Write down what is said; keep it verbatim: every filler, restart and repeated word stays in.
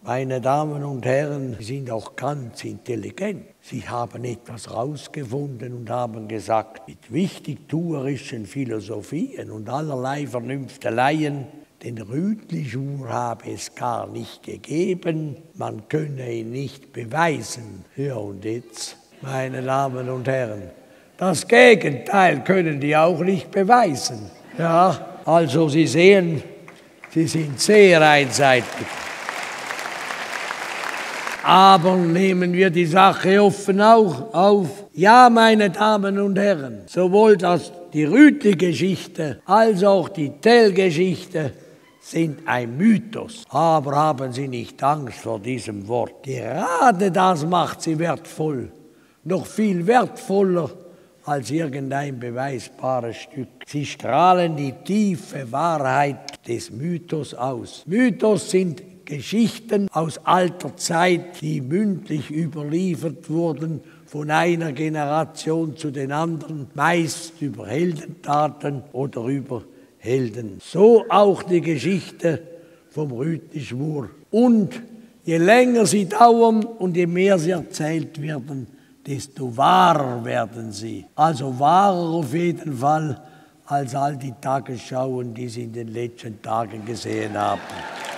Meine Damen und Herren, Sie sind auch ganz intelligent. Sie haben etwas herausgefunden und haben gesagt, mit wichtigtuerischen Philosophien und allerlei Vernünfteleien, den Rütli-Schwur habe es gar nicht gegeben, man könne ihn nicht beweisen. Ja, und jetzt, meine Damen und Herren, das Gegenteil können die auch nicht beweisen. Ja, also Sie sehen, Sie sind sehr einseitig. Aber nehmen wir die Sache offen auch auf. Ja, meine Damen und Herren, sowohl das, die Rütli-Geschichte als auch die Tell-Geschichte sind ein Mythos. Aber haben Sie nicht Angst vor diesem Wort. Gerade das macht sie wertvoll. Noch viel wertvoller als irgendein beweisbares Stück. Sie strahlen die tiefe Wahrheit des Mythos aus. Mythos sind Geschichten aus alter Zeit, die mündlich überliefert wurden von einer Generation zu den anderen, meist über Heldentaten oder über Helden. So auch die Geschichte vom Rütli-Schwur. Und je länger sie dauern und je mehr sie erzählt werden, desto wahrer werden sie. Also wahrer auf jeden Fall als all die Tagesschauen, die Sie in den letzten Tagen gesehen haben.